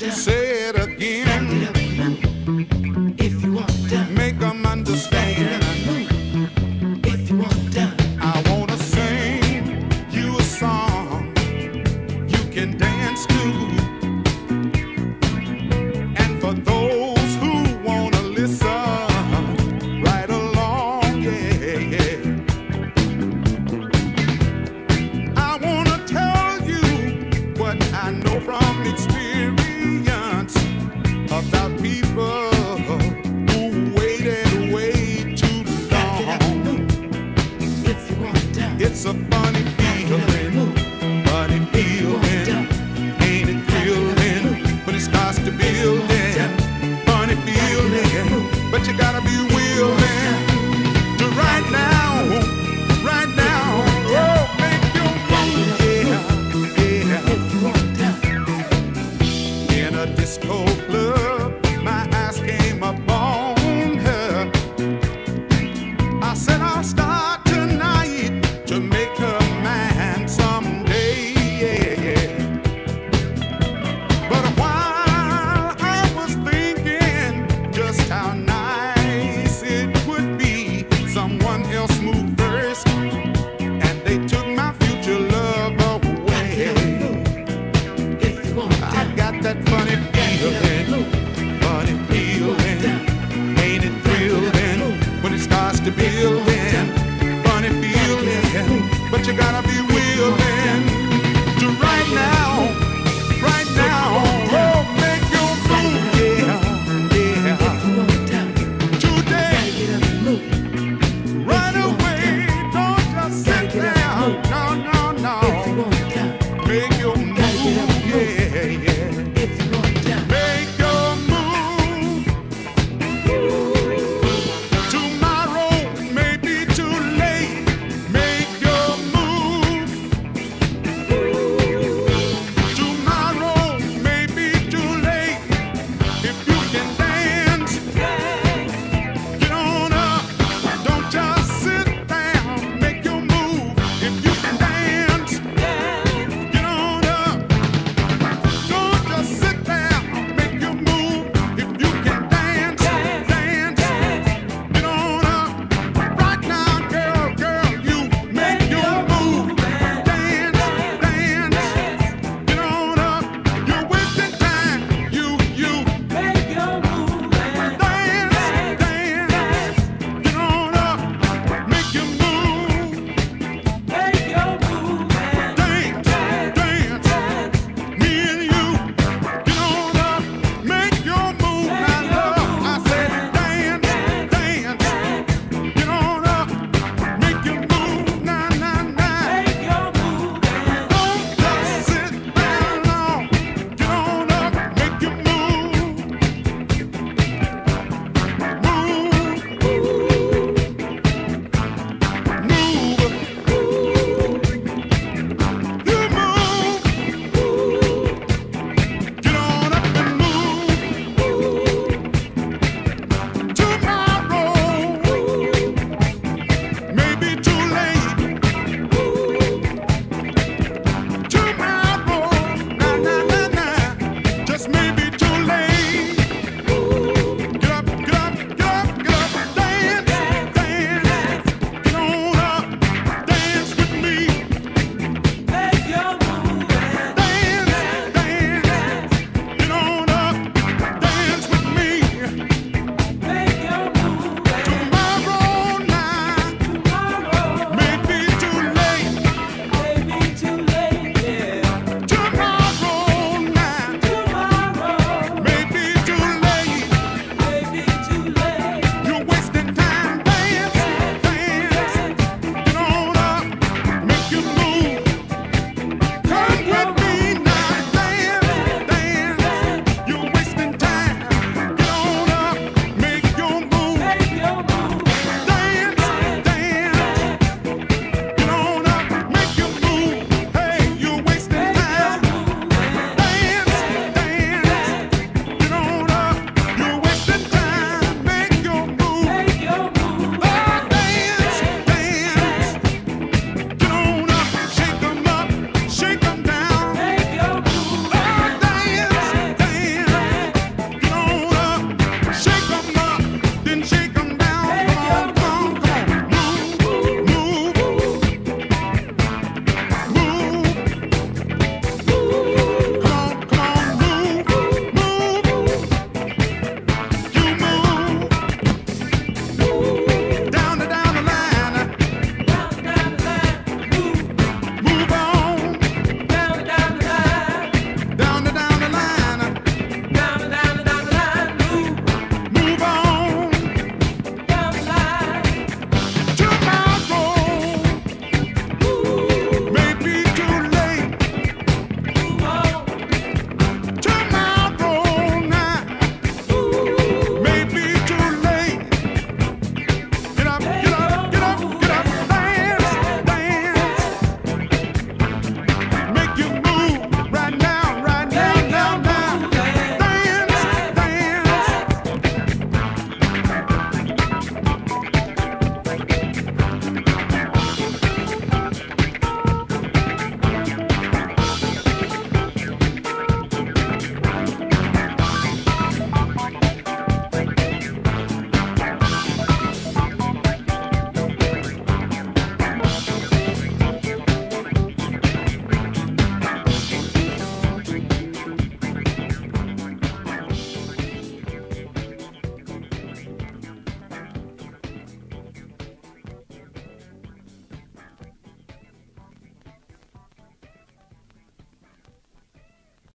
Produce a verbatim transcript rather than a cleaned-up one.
Say it again. If you want to Make them understand. if you want to I wanna sing you a song you can dance to. And for those who wanna listen, right along, yeah, yeah. I wanna tell you what I know from experience about people who waited way too long. if you want to It's a funny feeling, funny feeling, ain't it thrilling when it starts to building? Funny feeling, but you gotta be willing to right now, right now, oh, make your move, yeah, yeah. if you want to In a disco club, my eyes came upon her. I said I'll start tonight to make her mine someday, yeah, yeah. But while I was thinking just how nice it would be, someone else moved first, and they took my future love away. if you want I got that funny feeling.